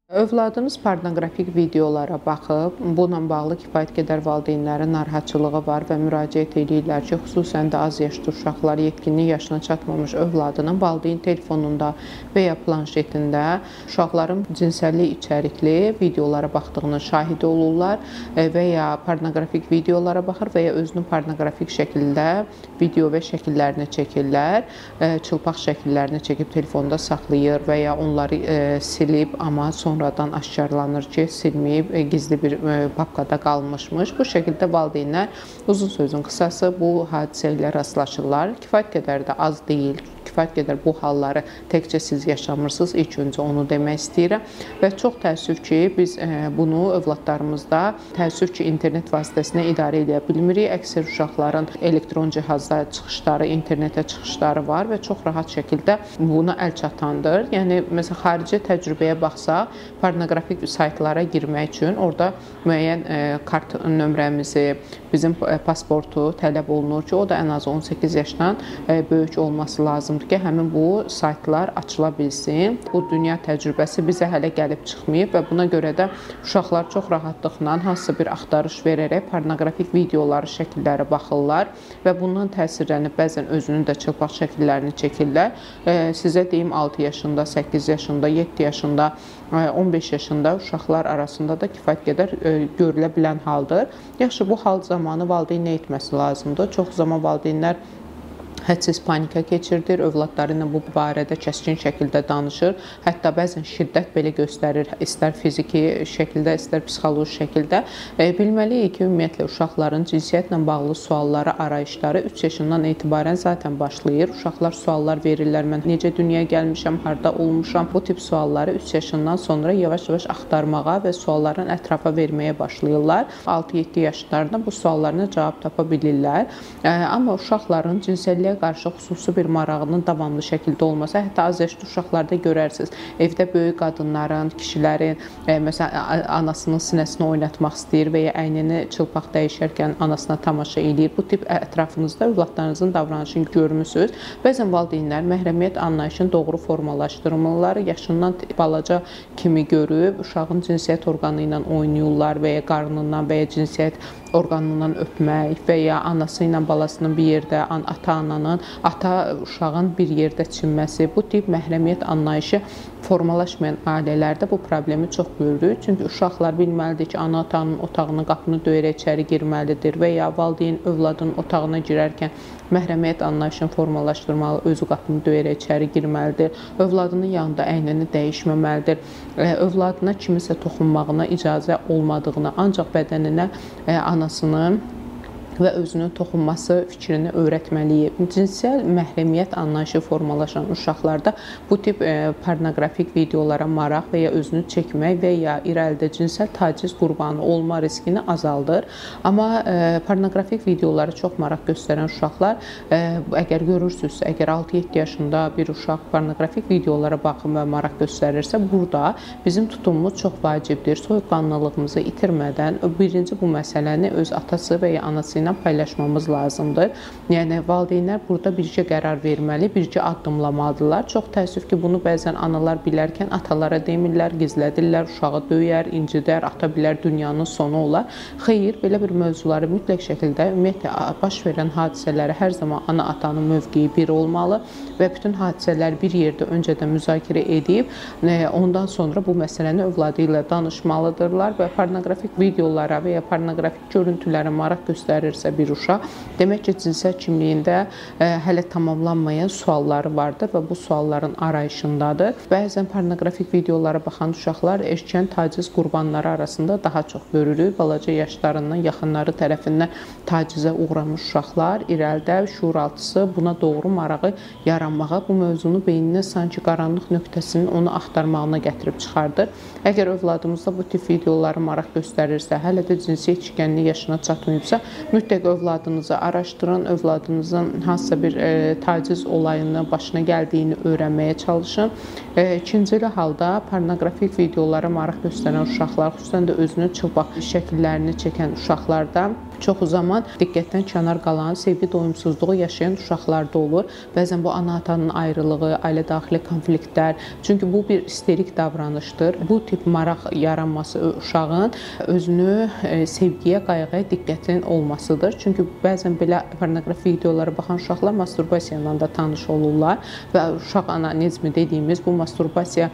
Övladınız pornoqrafik videolara baxıb, bununla bağlı kifayət qədər valideynlərin narahatçılığı var və müraciət edirlər ki, xüsusən də az yaşlı uşaqlar, yetkinlik yaşına çatmamış övladının valideyn telefonunda və ya planşetində uşaqların cinsəllik içərikli videolara baxdığının şahidi olurlar və ya pornoqrafik videolara baxır və ya özünün pornoqrafik şəkildə video və şəkillərini çəkirlər, çılpaq şəkillərini çəkib telefonda saxlayır və ya onları silib, amma sonradan aşkarlanır ki, silməyib, gizli bir papkada qalmışmış. Bu şəkildə valideynlər uzun sözün qısası bu hadisə ilə rastlaşırlar. Kifayət qədər də az deyil. Kifayət qədər bu halları təkcə siz yaşamırsınız. İlk öncə onu demək istəyirəm. Və çox təəssüf ki, biz bunu övladlarımızda təəssüf ki, internet vasitəsilə idarə edə bilmirik. Əksər uşaqların elektron cihazlara çıxışları, internetə çıxışları var və çox rahat şəkildə buna əl çatandır. Yəni, məsələn, xarici təcrübəyə baxsaq, pornoqrafik saytlara girmək üçün orada müəyyən kart nömrəmizi, bizim pasportu tələb olunur ki, o da ən az 18 yaşdan böyük olması lazımdır ki, həmin bu saytlar açıla bilsin. Bu dünya təcrübəsi bizə hələ gəlib çıxmayıb və buna görə də uşaqlar çox rahatlıqla hansısa bir axtarış verərək pornoqrafik videoları, şəkilləri baxırlar və bundan təsirlənib bəzən özünün də çılpaq şəkillərini çəkirlər. Sizə deyim, 6 yaşında, 8 yaşında, 7 yaşında, 15 yaşında uşaqlar arasında da kifayət qədər görülə bilən haldır. Yaxşı, bu hal zamanı valideyn nə etməsi lazımdır? Çox zaman valideynlər hədsiz panika keçirdir, övladları ilə bu barədə kəskin şəkildə danışır. Hətta bəzən şiddət belə göstərir, istər fiziki şəkildə, istər psixoloji şəkildə. Bilməliyik ki, ümumiyyətlə uşaqların cinsiyyətlə bağlı sualları, arayışları 3 yaşından etibarən zaten başlayır. Uşaqlar suallar verirlər, mən necə dünyaya gəlmişəm, harda olmuşam. Bu tip sualları 3 yaşından sonra yavaş-yavaş axtarmağa və sualların ətrafa verməyə başlayırlar. 6-7 yaşlarında bu suallarına cavab tapa bilirlər. Amma uşaqların cinsəlliyə qarşı xüsusi bir marağının davamlı şəkildə olması, hətta az yaşlı uşaqlarda görərsiniz. Evdə böyük qadınların, kişilərin, məsələn, anasının sinəsini oynatmaq istəyir və ya əynini çılpaq dəyişərkən anasına tamaşa edir. Bu tip ətrafınızda övladlarınızın davranışını görmüsünüz. Bəzən valideynlər məhrəmiyyət anlayışını doğru formalaşdırmırlar. Yaşından balaca kimi görüb, uşağın cinsiyyət orqanı ilə oynayırlar və ya qarnından və ya cinsiyyət orqanından öpmək və ya anası ilə balasının bir yerdə, ata-ananın, ata uşağın bir yerdə çimməsi, bu tip məhrəmiyyət anlayışı formalaşmayan ailələrdə bu problemi çox görürük. Çünki uşaqlar bilməlidir ki, ana-atanın otağına qapını döyərək içəri girməlidir və ya valideyn övladının otağına girərkən məhrəmiyyət anlayışını formalaşdırmalı, özü qapını döyərək içəri girməlidir. Övladının yanında əynini dəyişməməlidir. Övladına kimisə toxunmağına icazə olmadığını, ancaq bədəninə anasının və özünün toxunması fikrini öyrətməliyik. Cinsiyyət məhrəmiyyət anlayışı formalaşan uşaqlarda bu tip pornoqrafik videolara maraq və ya özünü çəkmək və ya irəlidə cinsel taciz qurbanı olma riskini azaldır. Amma pornoqrafik videolara çox maraq göstərən uşaqlar, əgər görürsünüzsə, əgər 6-7 yaşında bir uşaq pornoqrafik videolara baxım və maraq göstərirsə, burada bizim tutumumuz çox vacibdir. Soyuqqanlılığımızı itirmədən birinci bu məsələni öz atası və ya anası ilə paylaşmamız lazımdır. Yəni, valideynlər burada bircə qərar verməli, bircə addımlamalıdırlar. Çox təəssüf ki, bunu bəzən analar bilərkən atalara demirlər, gizlədirlər, uşağı döyər, incidər, ata bilər, dünyanın sonu olar. Xeyr, belə bir mövzuları mütləq şəkildə, ümumiyyətlə, baş verən hadisələri hər zaman ana-atanın mövqeyi bir olmalı və bütün hadisələri bir yerdə öncədən müzakirə edib, ondan sonra bu məsələni övladı ilə danışmalıdırlar və pornoqrafik videolara və ya pornoqrafik görüntülərə maraq göstərir bir uşaq, demək ki, cinsel kimliyində hələ tamamlanmayan sualları vardır və bu sualların arayışındadır. Bəzən pornoqrafik videolara baxan uşaqlar erkən taciz qurbanları arasında daha çox görürük. Balaca yaşlarından yaxınları tərəfindən tacizə uğramış uşaqlar irəlidə şuuraltısı buna doğru marağı yaranmağa, bu mövzunu beyninin sanki qaranlıq nöqtəsinin onu axtarmağına gətirib çıxardır. Əgər övladımızda bu tip videoları maraq göstərirsə, hələ də cinsi yetişkənlik yaşına çatmayıbsa, mütləq mütləq övladınızı araşdırın, övladınızın hansısa bir taciz olayının başına gəldiyini öyrənməyə çalışın. İkinci halda pornoqrafik videolara maraq göstərən uşaqlar, xüsusən də özünün çılpaq şəkillərini çəkən uşaqlarda çox zaman diqqətdən kənar qalan, sevgi doyumsuzluğu yaşayan uşaqlarda olur. Bəzən bu ana-atanın ayrılığı, ailə daxili konfliktlər, çünki bu bir isterik davranışdır. Bu tip maraq yaranması uşağın özünü sevgiyə, qayğıya diqqətin olmasıdır. Çünki bəzən belə pornoqrafik videolara baxan uşaqlar masturbasiya ilə də tanış olurlar və uşaq anamnezmi dediyimiz bu masturbasiya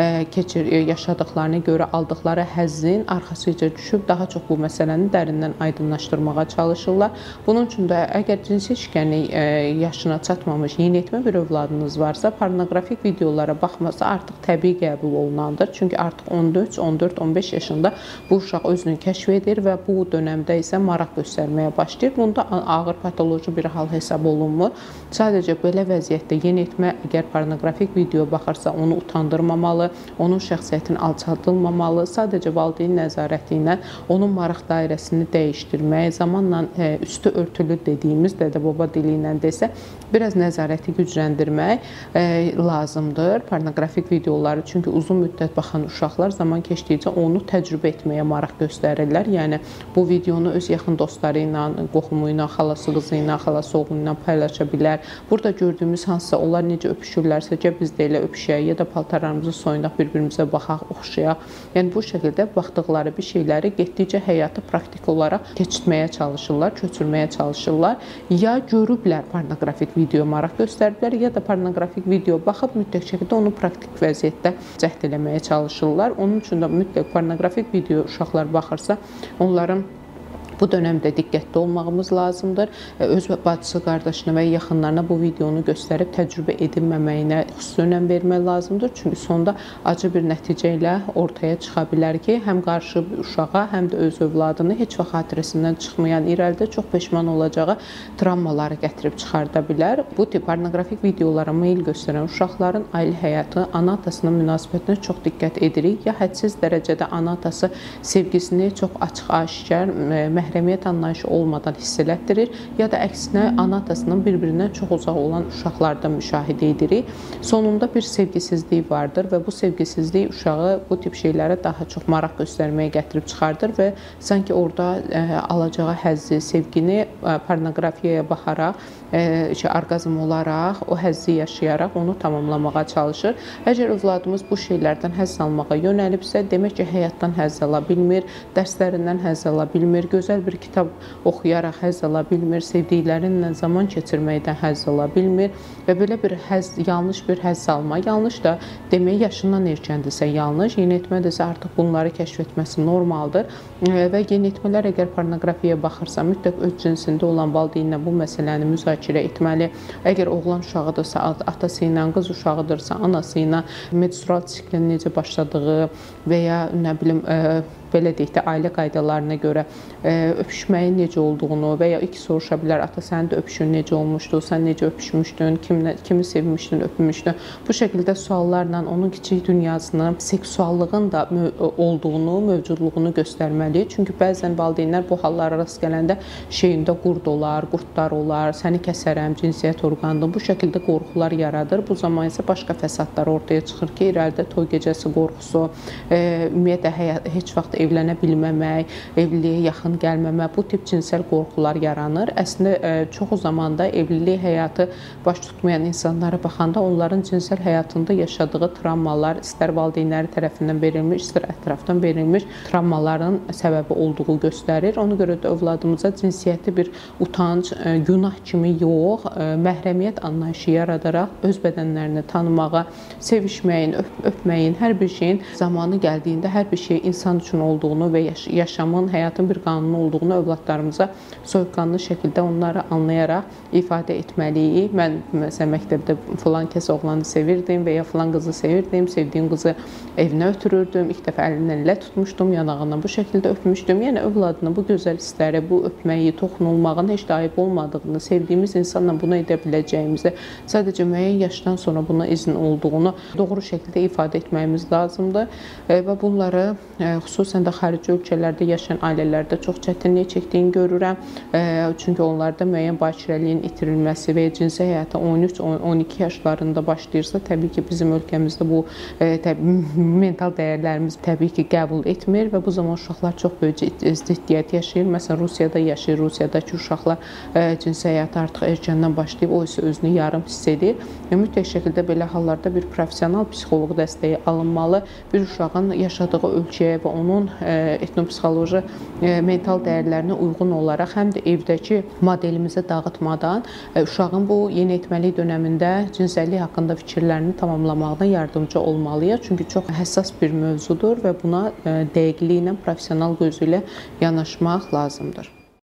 yaşadıqlarına görə aldıqları həzzin arxasıca düşüb daha çox bu məsələni dərindən aydınlaşdırmağa çalışırlar. Bunun üçün də əgər cinsi işgənlik yaşına çatmamış yeniyetmə bir övladınız varsa, pornoqrafik videolara baxması artıq təbii qəbul olunandır. Çünki artıq 13, 14, 15 yaşında bu uşaq özünü kəşf edir və bu dönəmdə isə maraq göstərməyə başlayır. Bunda ağır patoloji bir hal hesab olunmur. Sadəcə belə vəziyyətdə yeniyetmə əgər pornoqrafik video baxırsa, onu utandırmamalı, onun şəxsiyyətini alçaldılmamalı, sadəcə valideyn nəzarəti ilə onun maraq dairəsini dəyişdirmək, zamanla üstü örtülü dediyimiz dədə-baba dili ilə desə, biraz nəzarəti gücləndirmək lazımdır. Pornoqrafik videoları çünki uzun müddət baxan uşaqlar zaman keçdikcə onu təcrübə etməyə maraq göstərirlər. Yəni bu videonu öz yaxın dostları ilə, qohumu ilə, xalası qızı ilə, xalası oğlu ilə paylaşa bilər. Burada gördüyümüz hansısa onlar necə öpüşürlərsə, biz də elə öpüşək ya da paltarlarımızı soyunaq, bir-birimizə baxaq, oxşayaq. Yəni bu şəkildə baxdıqları bir şeyləri getdikcə həyata praktik olaraq keçirməyə çalışırlar, köçürməyə çalışırlar. Ya görüblər pornoqrafik video maraq göstərdilər, ya da pornoqrafik video baxıb mütləq şəkildə onu praktik vəziyyətdə cəhd eləməyə çalışırlar. Onun üçün də mütləq pornoqrafik video uşaqlar baxırsa, onların bu dönəmdə diqqətli olmağımız lazımdır. Öz bacısı, qardaşına və yaxınlarına bu videonu göstərib təcrübə edilməməyinə xüsusi önəm vermək lazımdır. Çünki sonda acı bir nəticə ilə ortaya çıxa bilər ki, həm qarşı uşağa, həm də öz övladını heç vaxt xatirəsindən çıxmayan, irəlidə çox peşman olacağı travmaları gətirib çıxarda bilər. Bu tip pornoqrafik videolara meyil göstərən uşaqların ailə həyatı, ana-atasının münasibətinə çox diqqət edirik. Ya hədsiz dərəcədə ana-atası sevgisini çox açıq-aşkar, məhrəmiyyət anlayışı olmadan hiss elətdirir, ya da əksinə ana-atasının bir-birindən çox uzaq olan uşaqlarda müşahidə edirik. Sonunda bir sevgisizlik vardır və bu sevgisizlik uşağı bu tip şeylərə daha çox maraq göstərməyə gətirib çıxardır və sanki orada alacağı həzzi, sevgini pornoqrafiyaya baxaraq, orqazm olaraq, o həzzi yaşayaraq onu tamamlamağa çalışır. Əgər övladımız bu şeylərdən həzz almağa yönəlibsə, demək ki, həyatdan həzz ala bilmir, dərslərindən həzz ala bilmir, gözəl bir kitab oxuyaraq həzz ala bilmir, sevdiklərinlə zaman keçirməkdən həzz ala bilmir və belə bir yanlış bir həzz alma, yanlış da demək yaşından erkəndirsə yanlış, yeniyetmədirsə artıq bunları kəşf etməsi normaldır və yeniyetmələr əgər pornoqrafiyaya baxırsa, mütləq öz cinsində olan valideynlə bu məsələni müzakirə etməli. Əgər oğlan uşağıdırsa, atası ilə, qız uşağıdırsa, anası ilə menstrual siklin necə başladığı və ya nə bilim belə deyək də, ailə qaydalarına görə öpüşməyin necə olduğunu və ya iki soruşa bilər, ata sənin də öpüşün necə olmuşdu, sən necə öpüşmüşdün, kimi sevmişdin, öpmüşdün. Bu şəkildə suallarla onun kiçik dünyasını, seksuallığın da olduğunu, mövcudluğunu göstərməli. Çünki bəzən valideynlər bu hallara rast gələndə şeyində qurd olar, qurtlar olar, səni kəsərəm, cinsiyyət orqanıdır. Bu şəkildə qorxular yaradır. Bu zaman isə başqa fəsadlar ortaya çıxır ki, irəlidə toy gecəsi qorxusu, ümumiyyətlə heç vaxt evlənə bilməmək, evliliyə yaxın gəlməmək, bu tip cinsəl qorxular yaranır. Əslində, çoxu zamanda evlilik həyatı baş tutmayan insanlara baxanda onların cinsəl həyatında yaşadığı travmalar, istər valideynləri tərəfindən verilmiş, istər ətrafdan verilmiş travmaların səbəbi olduğu göstərir. Ona görə də övladımıza cinsiyyəti bir utanc, günah kimi yox, məhrəmiyyət anlayışı yaradaraq öz bədənlərini tanımağa, sevişməyin, öpməyin, hər bir şeyin zamanı gəldiyində hər bir şey insan üçün olduğunu və yaşamın, həyatın bir qanunu olduğunu övladlarımıza soyuqqanlı şəkildə onları anlayaraq ifadə etməliyik. Mən məsələn məktəbdə filan kəs oğlanı sevirdim və ya filan qızı sevirdim, sevdiyim qızı evinə ötürürdüm, ilk dəfə əlindən elə tutmuşdum, yanağından bu şəkildə öpmüşdüm. Yəni övladına bu gözəl hissləri, bu öpməyi, toxunulmağın heç də ayıb olmadığını, sevdiyimiz insanla bunu edə biləcəyimizi, sadəcə müəyyən yaşdan sonra buna izin olduğunu doğru şəkildə ifadə etməyimiz lazımdır və bunları xüsusən xüsusən də xarici ölkələrdə yaşayan ailələrdə çox çətinlik çəkdiyini görürəm. Çünki onlarda müəyyən bakirəliyin itirilməsi və ya cinsi həyata 13-12 yaşlarında başlayırsa, təbii ki, bizim ölkəmizdə bu mental dəyərlərimiz təbii ki, qəbul etmir və bu zaman uşaqlar çox böyük ziddiyyət yaşayır. Məsələn, Rusiyada yaşayır. Rusiyadakı uşaqlar cinsi həyata artıq erkəndən başlayıb, o isə özünü yarım hiss edir. Mütləq şəkildə belə hallarda bir professional psixoloq dəstəyi alınmalı. Bir uşağın yaşadığı ölkəyə və onun etnopsixoloji mental dəyərlərinə uyğun olaraq həm də evdəki modelimizi dağıtmadan uşağın bu yeniyetməlik dönəmində cinsəllik haqqında fikirlərini tamamlamağına yardımcı olmalıyıq. Çünki çox həssas bir mövzudur və buna dəqiqliklə, professional gözü ilə yanaşmaq lazımdır.